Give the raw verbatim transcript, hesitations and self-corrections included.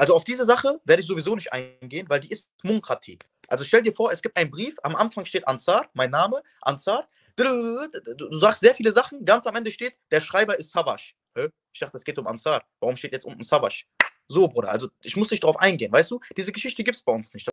Also auf diese Sache werde ich sowieso nicht eingehen, weil die ist Munkrati. Also stell dir vor, es gibt einen Brief, am Anfang steht Ansar, mein Name, Ansar. Du sagst sehr viele Sachen, ganz am Ende steht, der Schreiber ist Savasch. Ich dachte, es geht um Ansar. Warum steht jetzt unten Savasch? So, Bruder, also ich muss nicht drauf eingehen, weißt du? Diese Geschichte gibt es bei uns nicht.